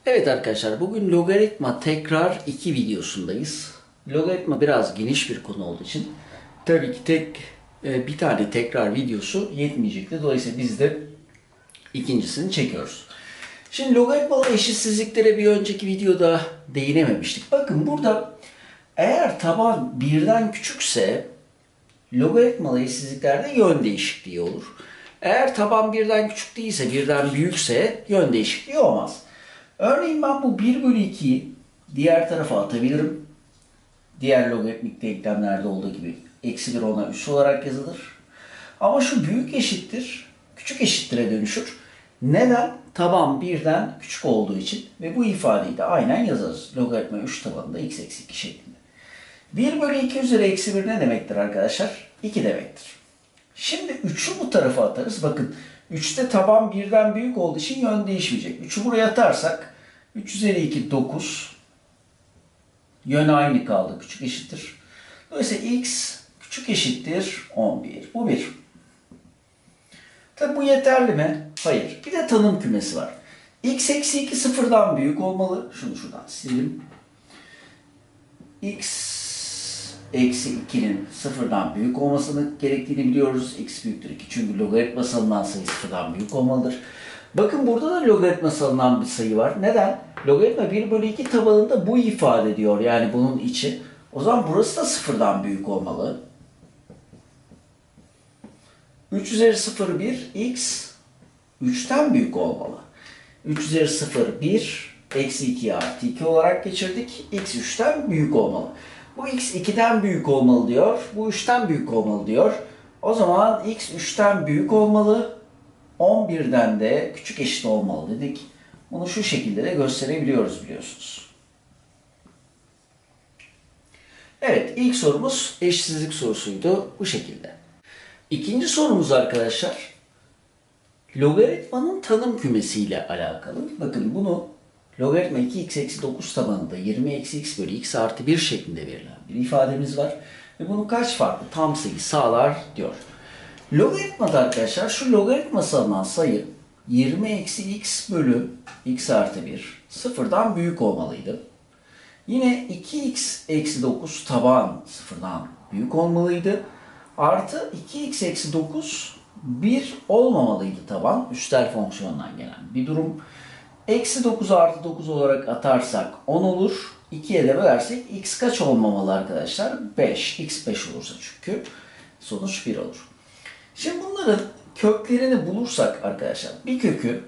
Evet arkadaşlar, bugün logaritma tekrar 2 videosundayız. Logaritma biraz geniş bir konu olduğu için tabii ki bir tane tekrar videosu yetmeyecekti. Dolayısıyla biz de ikincisini çekiyoruz. Şimdi logaritmalı eşitsizliklere bir önceki videoda değinememiştik. Bakın burada eğer taban birden küçükse logaritmalı eşitsizliklerde yön değişikliği olur. Eğer taban birden küçük değilse, birden büyükse yön değişikliği olmaz. Örneğin ben bu 1 bölü 2'yi diğer tarafa atabilirim. Diğer logaritmik denklemlerde olduğu gibi eksi 1 ona üs olarak yazılır. Ama şu büyük eşittir, küçük eşittire dönüşür. Neden? Taban birden küçük olduğu için ve bu ifadeyi de aynen yazarız. Logaritma 3 tabanında x eksi 2 şeklinde. 1 bölü 2 üzeri eksi 1 ne demektir arkadaşlar? 2 demektir. Şimdi 3'ü bu tarafa atarız. Bakın 3'te taban birden büyük olduğu için yön değişmeyecek. 3'ü buraya atarsak 3 üzeri 2 9. Yön aynı kaldı. Küçük eşittir. Dolayısıyla x küçük eşittir 11. Bu 1. Tabi bu yeterli mi? Hayır. Bir de tanım kümesi var. X eksi 2 sıfırdan büyük olmalı. Şunu şuradan silelim. X eksi 2'nin sıfırdan büyük olmasını gerektiğini biliyoruz. X büyüktür 2. Çünkü logaritması alınan sayı sıfırdan büyük olmalıdır. Bakın burada da logaritması alınan bir sayı var. Neden? Logaritma 1 bölü 2 tabanında bu ifade ediyor. Yani bunun içi. O zaman burası da sıfırdan büyük olmalı. 3 üzeri 0 1. X 3'ten büyük olmalı. 3 üzeri 0 1. Eksi 2'yi artı 2 olarak geçirdik. X 3'ten büyük olmalı. Bu x 2'den büyük olmalı diyor. Bu 3'ten büyük olmalı diyor. O zaman x 3'ten büyük olmalı. 11'den de küçük eşit olmalı dedik. Bunu şu şekilde de gösterebiliyoruz biliyorsunuz. Evet, ilk sorumuz eşitsizlik sorusuydu bu şekilde. İkinci sorumuz arkadaşlar logaritmanın tanım kümesiyle alakalı. Bakın bunu logaritma 2x eksi 9 tabanında 20 eksi x bölü x artı 1 şeklinde verilen bir ifademiz var. Ve bunun kaç farklı tam sayı sağlar diyor. Logaritmada arkadaşlar şu logaritması alınan sayı 20 eksi x bölü x artı 1 sıfırdan büyük olmalıydı. Yine 2x eksi 9 taban sıfırdan büyük olmalıydı. Artı 2x eksi 9 1 olmamalıydı taban. Üstel fonksiyondan gelen bir durum. Eksi 9 artı 9 olarak atarsak 10 olur. 2'ye de bölersek x kaç olmamalı arkadaşlar? 5. X 5 olursa çünkü sonuç 1 olur. Şimdi bunların köklerini bulursak arkadaşlar bir kökü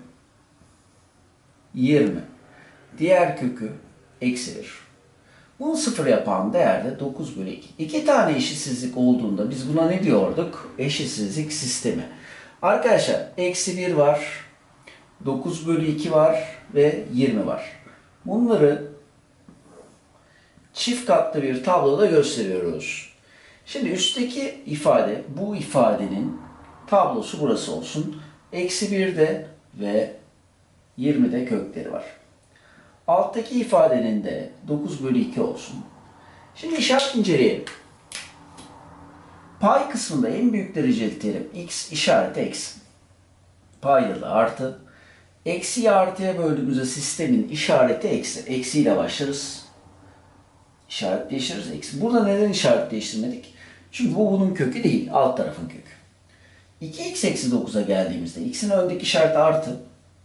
20. Diğer kökü eksi 1. Bunu sıfır yapan değer de 9 bölü 2. 2 tane eşitsizlik olduğunda biz buna ne diyorduk? Eşitsizlik sistemi. Arkadaşlar eksi 1 var. 9 bölü 2 var ve 20 var. Bunları çift katlı bir tabloda gösteriyoruz. Şimdi üstteki ifade, bu ifadenin tablosu burası olsun. Eksi 1'de ve 20'de kökleri var. Alttaki ifadenin de 9 bölü 2 olsun. Şimdi işaret inceleyelim. Pay kısmında en büyük dereceli terim x işareti eksi. Payda da artı. Eksiyi artıya böldüğümüzde sistemin işareti eksi. Eksiyle başlarız. İşaret değiştiririz. Eksi. Burada neden işaret değiştirmedik? Çünkü bu bunun kökü değil. Alt tarafın kökü. 2x eksi 9'a geldiğimizde x'in öndeki işareti artı.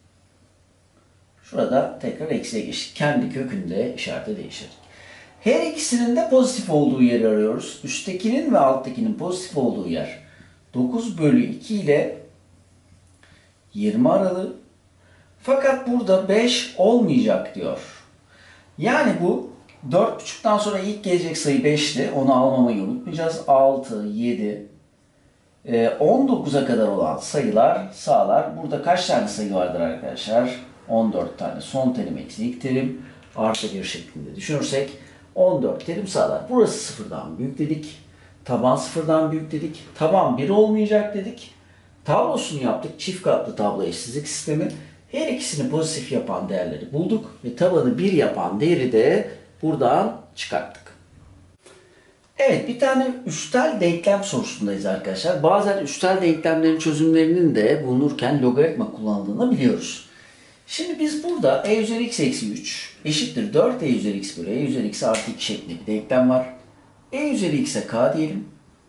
Şurada tekrar eksiye geçtik. Kendi kökünde işareti değiştirdik. Her ikisinin de pozitif olduğu yeri arıyoruz. Üsttekinin ve alttakinin pozitif olduğu yer 9 bölü 2 ile 20 aralığı. Fakat burada 5 olmayacak diyor. Yani bu 4,5'tan sonra ilk gelecek sayı 5'ti. Onu almamayı unutmayacağız. 6, 7, 19'a kadar olan sayılar sağlar. Burada kaç tane sayı vardır arkadaşlar? 14 tane. Son terim eksi ilk terim artı 1 şeklinde düşünürsek 14 terim sağlar. Burası sıfırdan büyük dedik. Taban sıfırdan büyük dedik. Taban 1 olmayacak dedik. Tablosunu yaptık. Çift katlı tablo eşitsizlik sistemi. Her ikisini pozitif yapan değerleri bulduk. Ve tabanı 1 yapan değeri de buradan çıkarttık. Evet, bir tane üstel denklem sorusundayız arkadaşlar. Bazen üstel denklemlerin çözümlerinin de bulunurken logaritma kullanıldığını biliyoruz. Şimdi biz burada e üzeri x eksi 3 eşittir 4 e üzeri x bölü e üzeri x artı 2 şeklinde bir denklem var. E üzeri x'e k diyelim.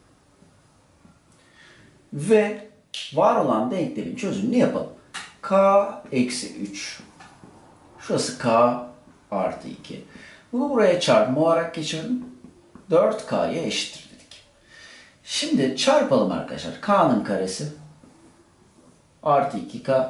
Ve var olan denklemin çözümünü yapalım. K eksi 3. Şurası k artı 2. Bunu buraya çarpma olarak geçirdim. 4k'ya eşittir dedik. Şimdi çarpalım arkadaşlar. K'nın karesi artı 2k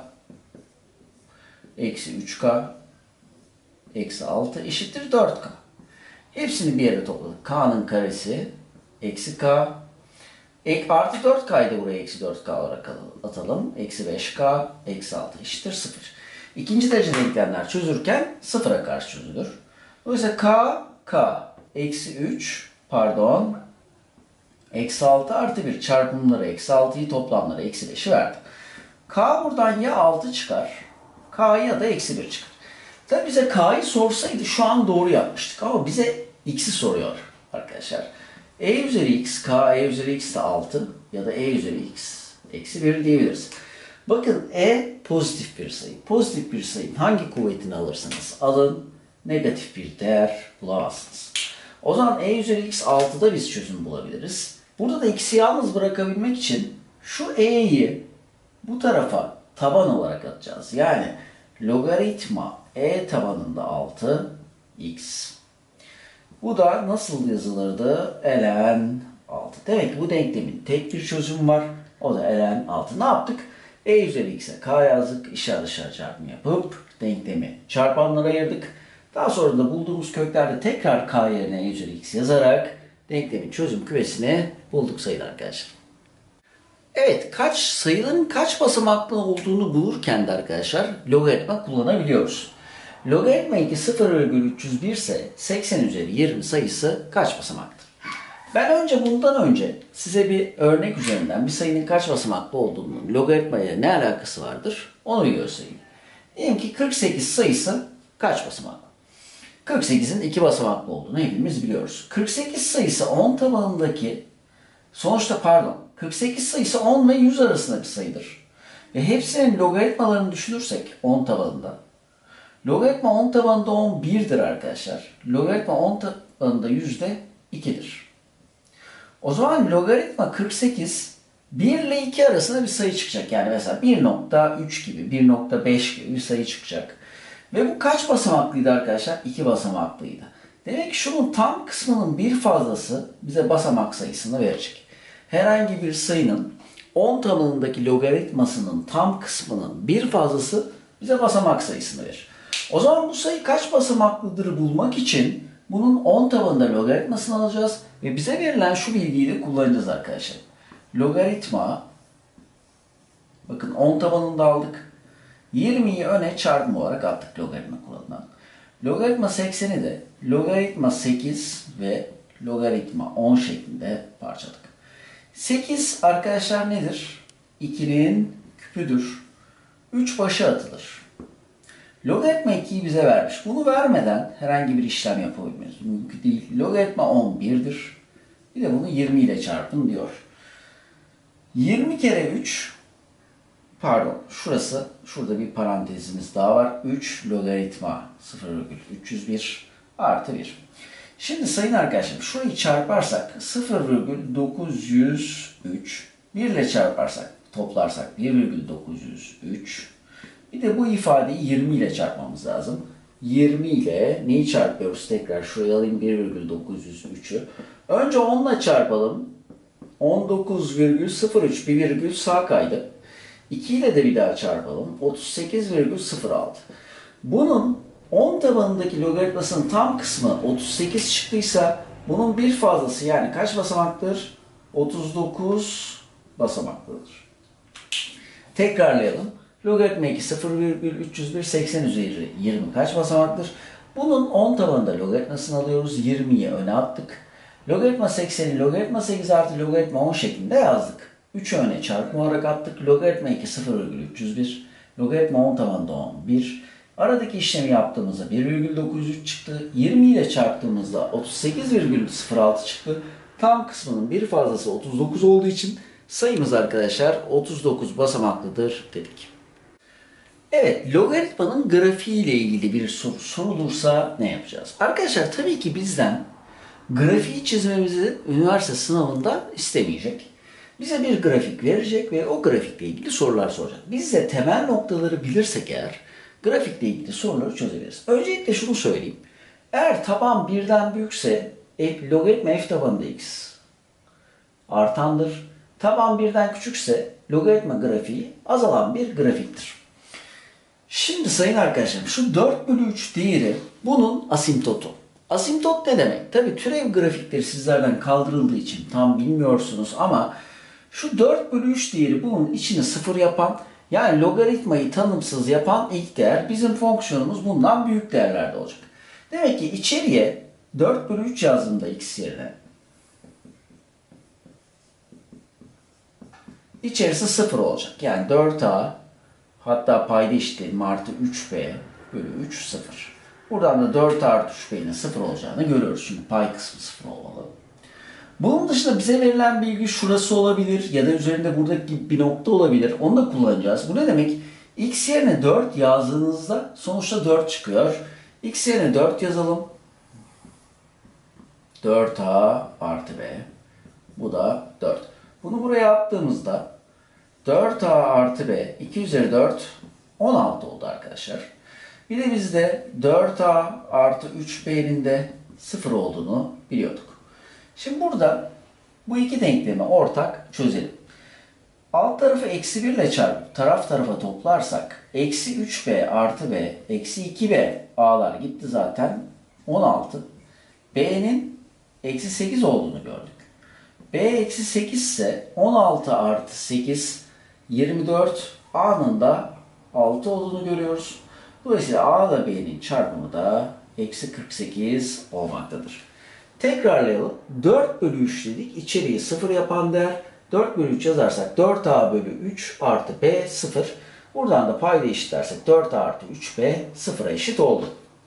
eksi 3k eksi 6 eşittir 4k. Hepsini bir yere topladık. K'nın karesi eksi k artı 4k'yı da buraya eksi 4k olarak atalım. Eksi 5k eksi 6 eşittir 0. İkinci derece denklemler çözürken sıfıra karşı çözülür. Dolayısıyla k eksi 3 eksi 6 artı 1 çarpımları eksi 6'yı toplamları eksi 5'i verdi. K buradan ya 6 çıkar, k ya da eksi 1 çıkar. Tabi bize k'yı sorsaydı şu an doğru yapmıştık ama bize x'i soruyor arkadaşlar. E üzeri x, k e üzeri x de 6 ya da e üzeri x eksi 1 diyebiliriz. Bakın e pozitif bir sayı. Pozitif bir sayının hangi kuvvetini alırsanız alın negatif bir değer bulamazsınız. O zaman e üzeri x 6'da biz çözüm bulabiliriz. Burada da x'i yalnız bırakabilmek için şu e'yi bu tarafa taban olarak atacağız. Yani logaritma e tabanında 6 x. Bu da nasıl yazılırdı? Ln 6. Demek ki bu denklemin tek bir çözümü var. O da ln 6. Ne yaptık? E üzeri x'e k yazdık. İçler dışarı çarpımı yapıp denklemi çarpanlara ayırdık. Daha sonra da bulduğumuz köklerde tekrar k yerine e üzeri x yazarak denklemin çözüm küvesini bulduk sayılar arkadaşlar. Evet, sayıların kaç basamaklı olduğunu bulurken de arkadaşlar logaritma kullanabiliyoruz. Logaritma 2 0,301 ise 80 üzeri 20 sayısı kaç basamaktır? Ben bundan önce size bir örnek üzerinden bir sayının kaç basamaklı olduğunu, logaritma ile ne alakası vardır onu bir göstereyim. Diyelim ki 48 sayısı kaç basamaklı? 48'in 2 basamaklı olduğunu hepimiz biliyoruz. 48 sayısı 10 tabanındaki 48 sayısı 10 ve 100 arasında bir sayıdır. Ve hepsinin logaritmalarını düşünürsek 10 tabanında. Logaritma 10 tabanında 10 1'dir arkadaşlar. Logaritma 10 tabanında 100 de 2'dir. O zaman logaritma 48 1 ile 2 arasında bir sayı çıkacak. Yani mesela 1.3 gibi, 1.5 gibi bir sayı çıkacak. Ve bu kaç basamaklıydı arkadaşlar? 2 basamaklıydı. Demek ki şunun tam kısmının bir fazlası bize basamak sayısını verecek. Herhangi bir sayının 10 tabanındaki logaritmasının tam kısmının bir fazlası bize basamak sayısını verir. O zaman bu sayı kaç basamaklıdır bulmak için bunun 10 tabanında logaritmasını alacağız ve bize verilen şu bilgiyi de kullanacağız arkadaşlar. Logaritma, bakın 10 tabanında aldık. 20'yi öne çarpım olarak attık logaritma kuralından. Logaritma 80'i de logaritma 8 ve logaritma 10 şeklinde parçaladık. 8 arkadaşlar nedir? 2'nin küpüdür. 3 başa atılır. Logaritma 2'yi bize vermiş. Bunu vermeden herhangi bir işlem yapabilmemiz mümkün değil. Logaritma 11'dir. Bir de bunu 20 ile çarpın diyor. 20 kere 3, şurada bir parantezimiz daha var. 3 logaritma 0,301 artı 1. Şimdi sayın arkadaşlar şurayı çarparsak 0,903, 1 ile çarparsak, toplarsak 1,903. Bir de bu ifadeyi 20 ile çarpmamız lazım. 20 ile neyi çarpıyoruz? Tekrar şuraya alayım 1,903'ü. Önce 10 ile çarpalım. 19,03, bir virgül sağ kaydı. 2 ile de bir daha çarpalım. 38,06. Bunun 10 tabanındaki logaritmasının tam kısmı 38 çıktıysa bunun bir fazlası yani kaç basamaklıdır? 39 basamaklıdır. Tekrarlayalım. Logaritma 2 0,301 80 üzeri 20 kaç basamaktır? Bunun 10 tabanında logaritmasını alıyoruz. 20'yi öne attık. Logaritma 80'i logaritma 8 artı logaritma 10 şeklinde yazdık. 3'ü öne çarpım olarak attık. Logaritma 2 0,301. Logaritma 10 tabanında 11. Aradaki işlemi yaptığımızda 1,903 çıktı. 20 ile çarptığımızda 38,06 çıktı. Tam kısmının bir fazlası 39 olduğu için sayımız arkadaşlar 39 basamaklıdır dedik. Evet, logaritmanın grafiği ile ilgili bir soru sorulursa ne yapacağız? Arkadaşlar tabii ki bizden grafiği çizmemizi üniversite sınavında istemeyecek. Bize bir grafik verecek ve o grafikle ilgili sorular soracak. Biz de temel noktaları bilirsek eğer grafikle ilgili soruları çözebiliriz. Öncelikle şunu söyleyeyim. Eğer taban birden büyükse logaritma f tabanında x artandır. Taban birden küçükse logaritma grafiği azalan bir grafiktir. Şimdi sayın arkadaşlarım şu 4 bölü 3 değeri bunun asimtotu. Asimtot ne demek? Tabii türev grafikleri sizlerden kaldırıldığı için tam bilmiyorsunuz ama şu 4 bölü 3 değeri bunun içini sıfır yapan, yani logaritmayı tanımsız yapan ilk değer. Bizim fonksiyonumuz bundan büyük değerlerde olacak. Demek ki içeriye 4 bölü 3 yazdığımda x yerine içerisi sıfır olacak. Yani 4a hatta payda eşitleyelim artı 3b bölü 3 sıfır. Buradan da 4 artı 3b'nin sıfır olacağını görüyoruz. Çünkü pay kısmı sıfır olmalı. Bunun dışında bize verilen bilgi şurası olabilir ya da üzerinde buradaki bir nokta olabilir. Onu da kullanacağız. Bu ne demek? X yerine 4 yazdığınızda sonuçta 4 çıkıyor. X yerine 4 yazalım. 4a artı b. Bu da 4. Bunu buraya attığımızda 4a artı b 2 üzeri 4 16 oldu arkadaşlar. Bir de biz de 4a artı 3b'nin de 0 olduğunu biliyorduk. Şimdi burada bu iki denklemi ortak çözelim. Alt tarafı eksi 1 ile çarpıp taraf tarafa toplarsak eksi 3b artı b eksi 2b a'lar gitti zaten 16. B'nin eksi 8 olduğunu gördük. B eksi 8 ise 16 artı 8 24 A'nın da 6 olduğunu görüyoruz. Dolayısıyla A ile B'nin çarpımı da eksi 48 olmaktadır. Tekrarlayalım. 4 bölü 3 dedik. İçeriği 0 yapan değer. 4 bölü 3 yazarsak 4A bölü 3 artı B 0. Buradan da payda eşitlersek 4A artı 3B 0'a eşit oldu.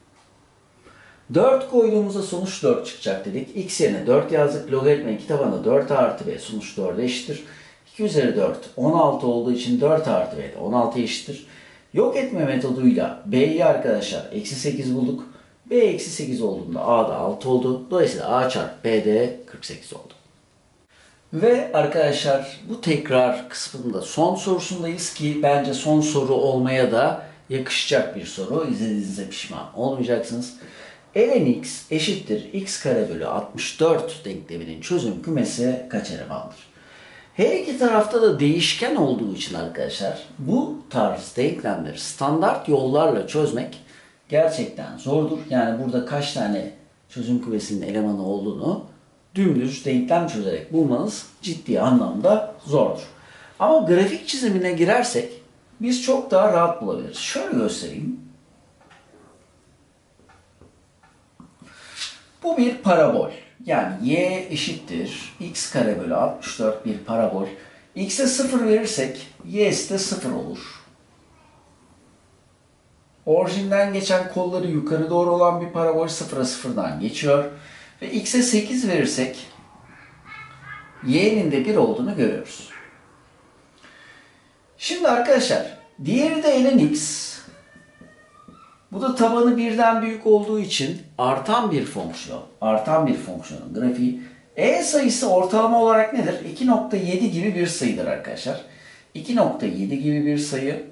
4 koyduğumuzda sonuç 4 çıkacak dedik. X yerine 4 yazdık. Logaritma 2 tabanında 4 artı b sonuç 4'e eşittir. 2 üzeri 4 16 olduğu için 4 artı b de 16'ya eşittir. Yok etme metoduyla b'yi arkadaşlar eksi 8 bulduk. B eksi 8 olduğunda a da 6 oldu. Dolayısıyla a çarpı b de 48 oldu. Ve arkadaşlar bu tekrar kısmında son sorusundayız ki bence son soru olmaya da yakışacak bir soru. İzlediğinizde pişman olmayacaksınız. ln x eşittir x kare bölü 64 denkleminin çözüm kümesi kaç elemandır? Her iki tarafta da değişken olduğu için arkadaşlar bu tarz denklemleri standart yollarla çözmek gerçekten zordur. Yani burada kaç tane çözüm kümesinin elemanı olduğunu dümdüz denklem çözerek bulmanız ciddi anlamda zordur. Ama grafik çizimine girersek biz çok daha rahat bulabiliriz. Şöyle göstereyim. Bu bir parabol. Yani y eşittir x kare bölü 64 bir parabol. X'e 0 verirsek y'si de 0 olur. Orijinden geçen kolları yukarı doğru olan bir parabol 0'a 0'dan geçiyor. Ve x'e 8 verirsek y'nin de 1 olduğunu görüyoruz. Şimdi arkadaşlar diğeri de ln x. Bu da tabanı birden büyük olduğu için artan bir fonksiyon. Artan bir fonksiyonun grafiği. E sayısı ortalama olarak nedir? 2.7 gibi bir sayıdır arkadaşlar. 2.7 gibi bir sayı.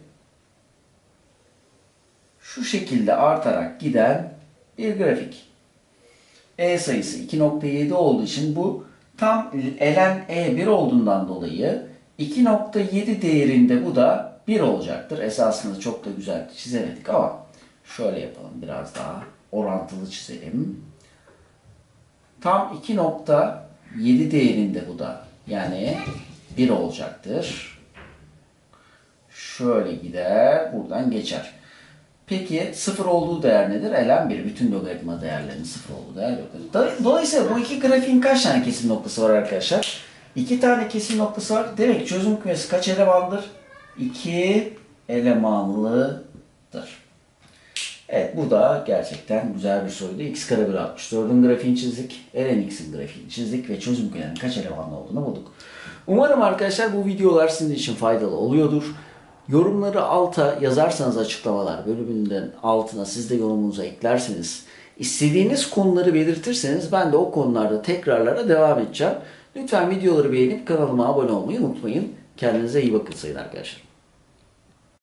Şu şekilde artarak giden bir grafik. E sayısı 2.7 olduğu için bu tam ln E1 olduğundan dolayı 2.7 değerinde bu da 1 olacaktır. Esasında çok da güzel çizemedik ama şöyle yapalım, biraz daha orantılı çizelim. Tam 2.7 değerinde bu da, yani 1 olacaktır. Şöyle gider, buradan geçer. Peki 0 olduğu değer nedir? ln 1. Bütün logaritma değerlerinin 0 olduğu değer yoktur. Dolayısıyla bu iki grafiğin kaç tane kesim noktası var arkadaşlar? 2 tane kesim noktası var. Demek ki çözüm kümesi kaç elemandır? 2 elemanlıdır. Evet, bu da gerçekten güzel bir soruydu. X kare bölü 64'ün grafiğini çizdik. ln x'in grafiğini çizdik ve çözüm kümelerinin kaç elemanlı olduğunu bulduk. Umarım arkadaşlar bu videolar sizin için faydalı oluyordur. Yorumları alta yazarsanız, açıklamalar bölümünden altına siz de yorumunuza eklerseniz, istediğiniz konuları belirtirseniz ben de o konularda tekrarlara devam edeceğim. Lütfen videoları beğenip kanalıma abone olmayı unutmayın. Kendinize iyi bakın sayın arkadaşlar.